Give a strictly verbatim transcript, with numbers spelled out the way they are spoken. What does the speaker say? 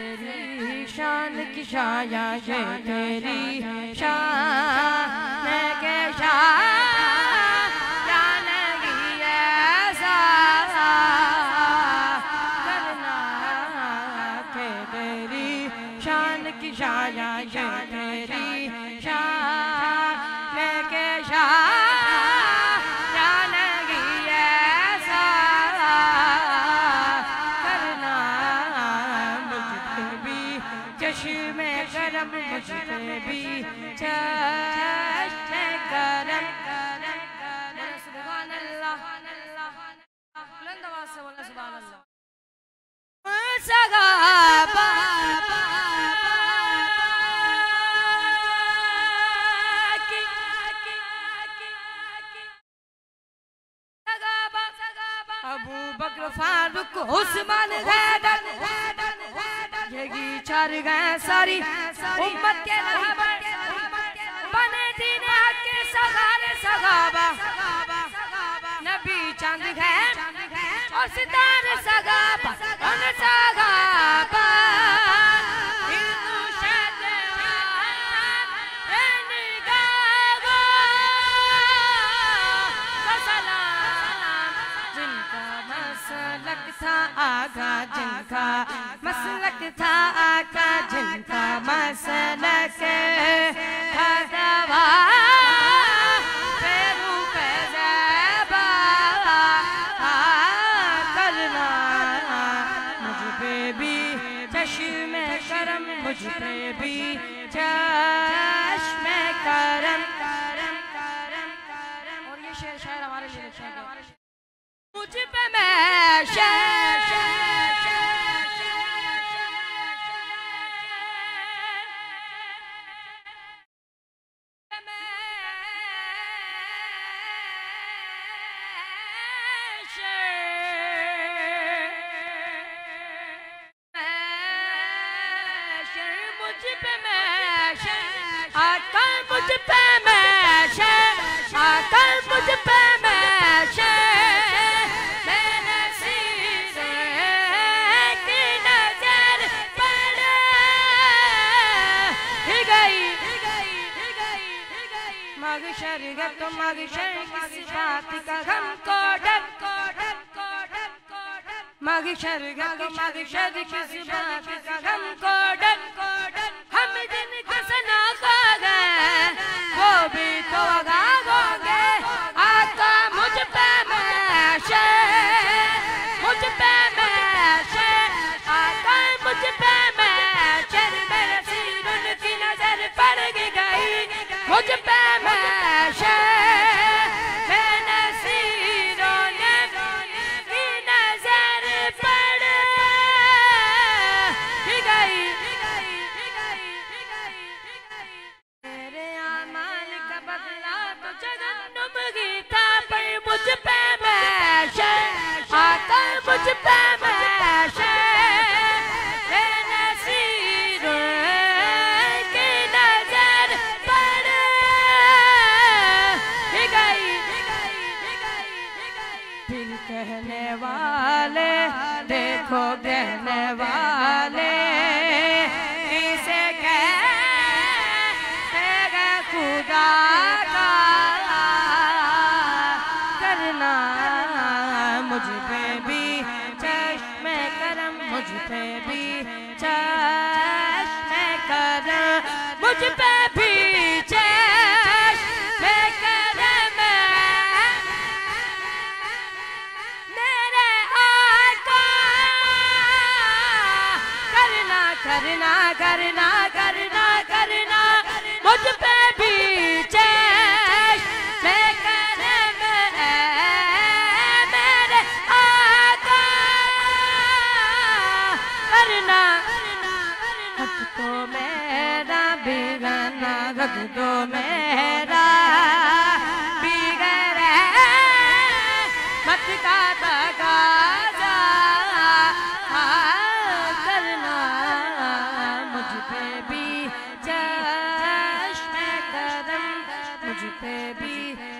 तेरी शान की शाया ये तेरी शान के शान नहीं ऐसा करना के तेरी शान की शाया ये तेरी शान के शान नहीं ऐसा करना मुझ पे भी चश्मे करम मुझ पे भी चश्मे करम सुभान अल्लाह बुलंद आवाज से बोलना सुभान अल्लाह सगाबा अबू बकर फारूक उस्मान हैदर यही चार गए सारी उम्मत के रहबर बने दीन हक के सगारे सगाबा नबी चंद है और सितारे सगाबा उन सगाबा हिंदू मसलक था आगा जिनका मसलक था आका जिनका मसलक था दवा फेरू पे ज़ैबा करना मुझ पे भी चश्मे करम मुझ पे भी चश्मे करम और ये शेर शायर हमारे लिए लिखे हैं मुझ पे मैं शेर मुझ पे मैं शेर आकर मुझ पे मैं शेर आकर मुझ पे मैं शेर मैंने सीने की नजर पड़ ही गई मगशर है तो मगशर किस बात का गम को डर को डर को डर को डर मगशर है तो मगशर किस बात का गम को डर को डर हम दिन कसना खा गए वो भी तो आगा होंगे आका मुझ पे मैं शेर मुझ पे मैं शेर आका मुझ पे मैं शेर मेरे सिर उनकी नजर पड़ गई मुझ पे मैं शेर मैंने सिरों ने की नजर पड़ गई मेरे आमाल का बदला तो जगन्नुम की था पर मुझ पे मैं शेर आकर मुझ पे मैं शेर मैंने सिरों की नजर पड़ गई दिल कहने वाले देखो कहने वाले इसे कहेगा खुदा का करना मुझ पे भी चश्मे करम मुझ पे भी चश्मे करम मुझ पे भी चश्मे करम मेरे आका करना करना करना करना करना मुझ पे भी चश्मे करम मेरे आका करना हक तो मेरा बिगड़ना हक तो मेरा बिगड़ मत का तकाजा करना मुझ पे भी चश्मे करम मुझ पे भी